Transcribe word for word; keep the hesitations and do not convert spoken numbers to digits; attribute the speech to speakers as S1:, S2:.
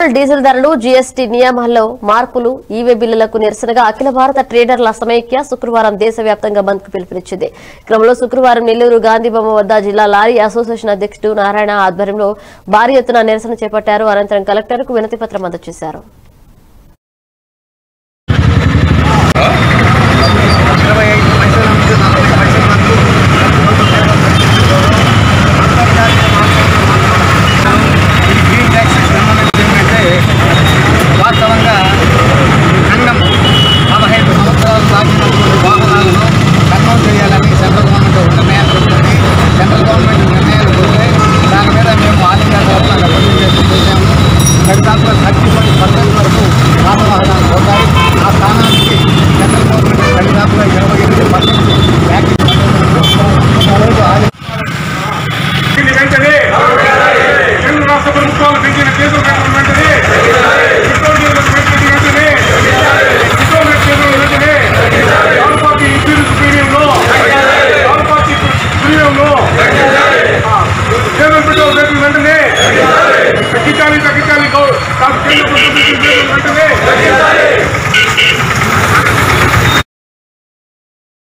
S1: Diesel ధరలు GST నియమాల్లో మార్పులు e-way బిల్లులకు నిరసనగా అఖిల భారత ట్రేడర్ల సమైక్య శుక్రవారం దేశవ్యాప్తంగా బంద్ కు పిలుపునిచ్చింది. క్రమంలో శుక్రవారం నెల్లూరు గాంధీబొమ్మ వద్ద జిల్లా లారీ అసోసియేషన్ అధ్యక్షుడు నారాయణ ఆధ్వర్యంలో భారీ ఎత్తున నిరసన చేపట్టారు. అనంతరం కలెక్టర్ కు వినతి పత్రం అందజేశారు.
S2: వాస్తవంగా సంఘం పదహైదు సంవత్సరాలు దాటినటువంటి వాహనాలను కన్నం చేయాలని సెంట్రల్ గవర్నమెంట్ నిర్ణయాలు తీసుకుంది. సెంట్రల్ గవర్నమెంట్ నిర్ణయాలు చూస్తే దాని మీద మేము ఆల్ ఇండియా గవర్నమెంట్ రిప్రజెంటేషన్ చేశాము. ఖచ్చితంగా థర్టీ ఫైవ్ పర్సెంట్ వరకు పాత వాహనాలు పోతాయి. ఆ స్థానానికి సెంట్రల్ గవర్నమెంట్ ఖచ్చితంగా ఇరవై ఎనిమిది పర్సెంట్ ప్యాకేజ్ వెంటనే కేంద్ర రాష్ట్ర ప్రభుత్వాలు పెంచిన కేంద్ర వెంటనే వెంటనే తగ్గించాలి తగ్గించాలి వెంటనే